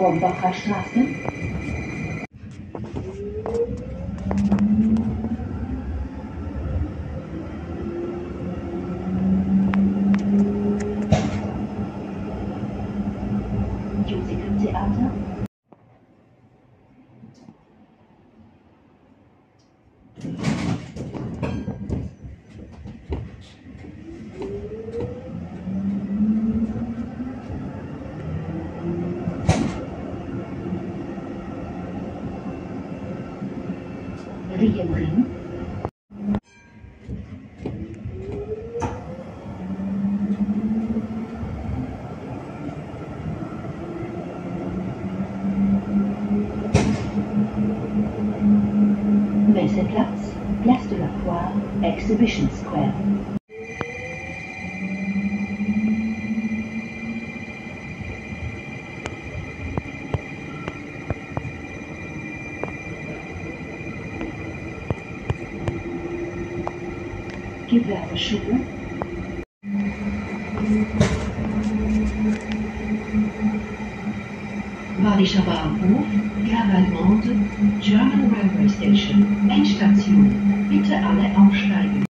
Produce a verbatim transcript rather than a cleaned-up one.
Hornbacher Straße. Musical-Theater. Rienring. Messeplatz, Place de la Foire, Exhibition Square. Gewerbeschule. Badischer Bahnhof, Gare Allemande, German Railway Station, Endstation. Bitte alle aufsteigen.